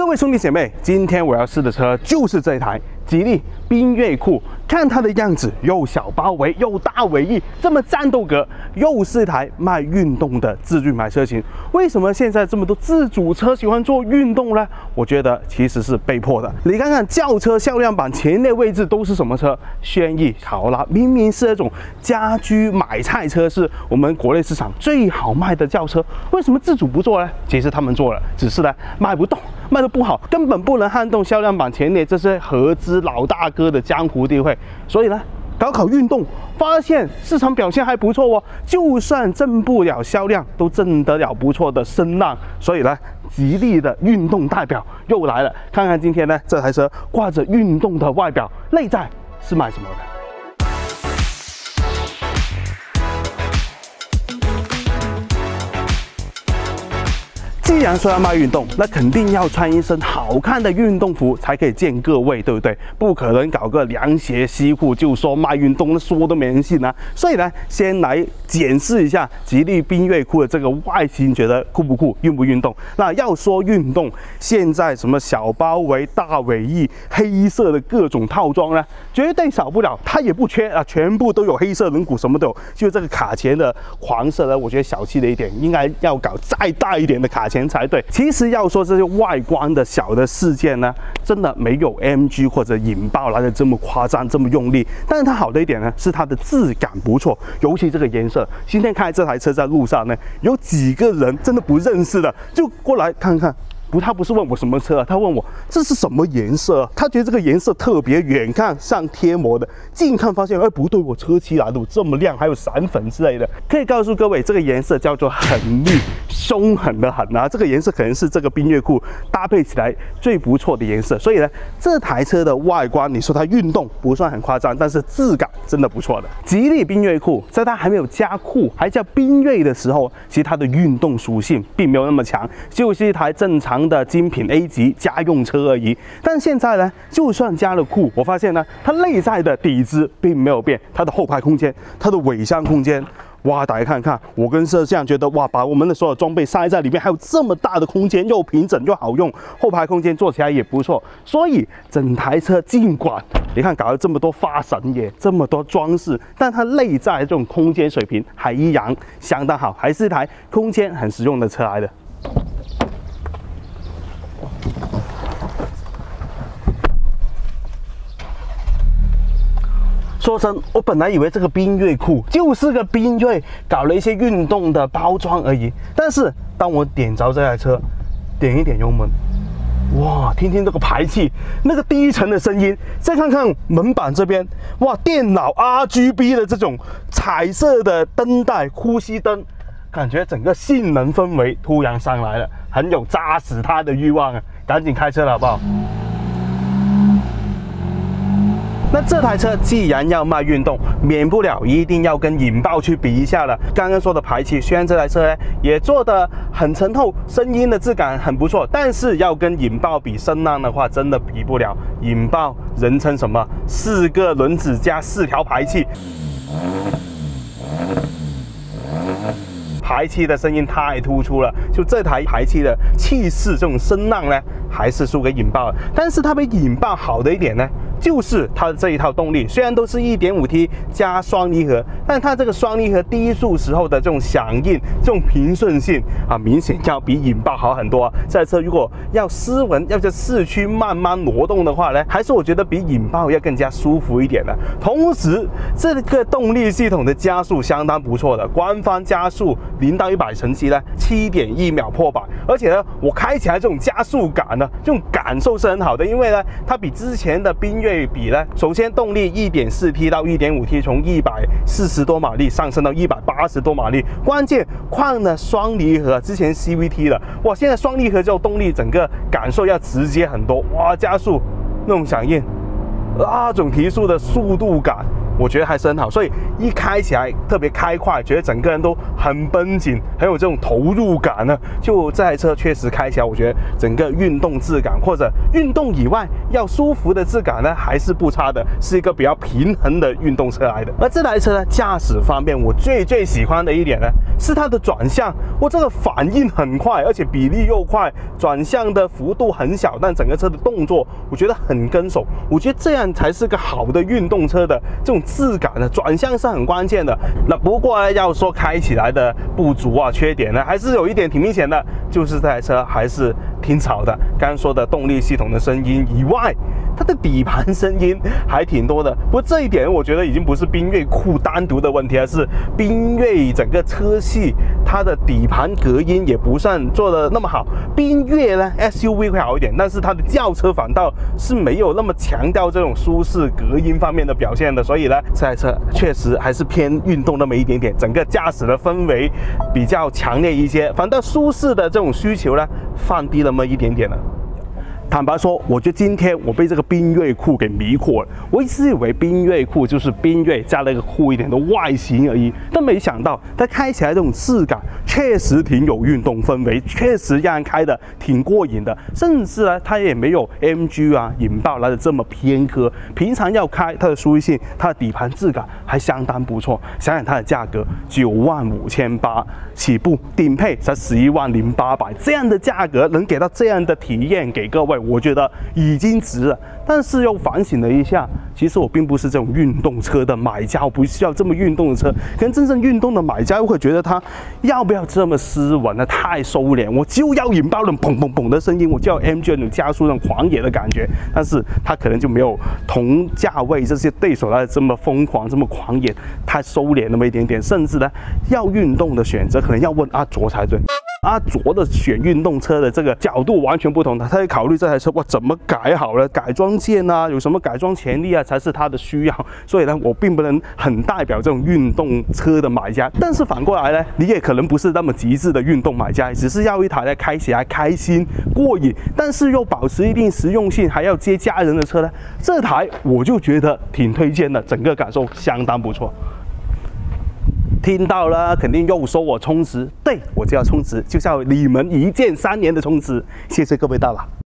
位兄弟姐妹，今天我要试的车就是这一台吉利缤越酷。看它的样子，又小包围又大尾翼，这么战斗格，又是一台卖运动的自主买车型。为什么现在这么多自主车喜欢做运动呢？我觉得其实是被迫的。你看看轿车销量榜前列位置都是什么车？轩逸、考拉，明明是那种家居买菜车，是我们国内市场最好卖的轿车，为什么自主不做呢？其实他们做了，只是呢卖不动。卖得不好，根本不能撼动销量榜前列这些合资老大哥的江湖地位。所以呢，搞运动，发现市场表现还不错哦，就算挣不了销量，都挣得了不错的声浪。所以呢，吉利的运动代表又来了。看看今天呢，这台车挂着运动的外表，内在是卖什么的？既然说要卖运动，那肯定要穿一身好看的运动服才可以见各位，对不对？不可能搞个凉鞋西裤就说卖运动，那说都没人信啊。所以呢，先来检视一下吉利缤越酷的这个外形，觉得酷不酷，运不运动？那要说运动，现在什么小包围、大尾翼、黑色的各种套装呢，绝对少不了，它也不缺啊，全部都有黑色轮毂，什么都有。就这个卡钳的黄色呢，我觉得小气了一点，应该要搞再大一点的卡钳才对。其实要说这些外观的小的事件呢，真的没有 AMG 或者引爆来的这么夸张，这么用力。但是它好的一点呢，是它的质感不错，尤其这个颜色。今天开这台车在路上呢，有几个人真的不认识的，就过来看看。他不是问我什么车，他问我这是什么颜色，他觉得这个颜色特别，远看像贴膜的，近看发现哎不对，我车漆来的这么亮，还有闪粉之类的。可以告诉各位，这个颜色叫做狠绿，凶狠的狠啊！这个颜色可能是这个缤越酷搭配起来最不错的颜色。所以呢，这台车的外观，你说它运动不算很夸张，但是质感真的不错的。吉利缤越酷在它还没有加酷，还叫缤越的时候，其实它的运动属性并没有那么强，就是一台正常的精品 A 级家用车而已。但现在呢，就算加了酷，我发现呢，它内在的底子并没有变，它的后排空间、它的尾箱空间。哇，大家看看，我跟摄像觉得哇，把我们的所有装备塞在里面，还有这么大的空间，又平整又好用，后排空间做起来也不错。所以整台车尽管你看搞了这么多发绳也这么多装饰，但它内在这种空间水平还依然相当好，还是一台空间很实用的车来的。说真，我本来以为这个缤越酷就是个缤越，搞了一些运动的包装而已。但是当我点着这台车，点一点油门，哇，听听这个排气，那个低沉的声音，再看看门板这边，哇，电脑 RGB 的这种彩色的灯带、呼吸灯，感觉整个性能氛围突然上来了，很有扎死它的欲望啊！赶紧开车了，好不好？那这台车既然要卖运动，免不了一定要跟引爆去比一下了。刚刚说的排气，虽然这台车呢也做得很沉厚，声音的质感很不错，但是要跟引爆比声浪的话，真的比不了。引爆人称什么？4个轮子加4条排气。排气的声音太突出了，就这台排气的气势，这种声浪呢，还是输给引爆了。但是它比引爆好的一点呢，就是它的这一套动力，虽然都是 1.5T 加双离合，但它这个双离合低速时候的这种响应、这种平顺性啊，明显要比引爆好很多啊。这台车如果要斯文，要在市区慢慢挪动的话呢，还是我觉得比引爆要更加舒服一点的。同时，这个动力系统的加速相当不错的，官方加速0到100成绩呢7.1秒破百，而且呢，我开起来这种加速感呢，这种感受是很好的，因为呢，它比之前的缤越比呢，首先动力 1.4T 到 1.5T 从140多马力上升到180多马力，关键换了双离合，之前 CVT 了，哇，现在双离合之后动力整个感受要直接很多，哇，加速那种响应，那种提速的速度感。 我觉得还是很好。所以一开起来特别开快，觉得整个人都很绷紧，很有这种投入感呢。就这台车确实开起来，我觉得整个运动质感或者运动以外要舒服的质感呢，还是不差的，是一个比较平衡的运动车来的。而这台车呢，驾驶方面我最喜欢的一点呢，是它的转向，这个反应很快，而且比例又快，转向的幅度很小，但整个车的动作我觉得很跟手。我觉得这样才是个好的运动车的这种质感呢，转向是很关键的。那不过呢，要说开起来的不足啊、缺点呢，还是有一点挺明显的，就是这台车还是挺吵的。刚刚说的动力系统的声音以外，它的底盘声音还挺多的。不过这一点我觉得已经不是缤越酷单独的问题，而是缤越整个车系它的底盘隔音也不算做的那么好。缤越呢 SUV 会好一点，但是它的轿车反倒是没有那么强调这种舒适隔音方面的表现的。所以呢，这台车确实还是偏运动那么一点点，整个驾驶的氛围比较强烈一些，反倒舒适的这种需求呢放低那么一点点了。坦白说，我觉得今天我被这个缤越酷给迷惑了。我一直以为缤越酷就是缤越加了一个酷一点的外形而已，但没想到它开起来这种质感确实挺有运动氛围，确实让人开的挺过瘾的。甚至呢，它也没有 MG 啊引爆来的这么偏科。平常要开它的舒适性，它的底盘质感还相当不错。想想它的价格95800起步，顶配才110800，这样的价格能给到这样的体验给各位，我觉得已经值了。但是又反省了一下，其实我并不是这种运动车的买家，我不需要这么运动的车。可能真正运动的买家会觉得它要不要这么斯文呢？太收敛，我就要引爆那种砰砰砰的声音，我就要 MG 那种加速那种狂野的感觉。但是它可能就没有同价位这些对手来这么疯狂、这么狂野，太收敛那么一点点。甚至呢，要运动的选择可能要问阿卓才对。阿卓的选运动车的这个角度完全不同，他会考虑这台车怎么改好了，改装件啊，有什么改装潜力啊，才是他的需要。所以呢，我并不能很代表这种运动车的买家。但是反过来呢，你也可能不是那么极致的运动买家，只是要一台呢开起来开心过瘾，但是又保持一定实用性，还要接家人的车呢，这台我就觉得挺推荐的，整个感受相当不错。听到了，肯定又说我充值，对，我就要充值，就像你们一键3年的充值，谢谢各位到了。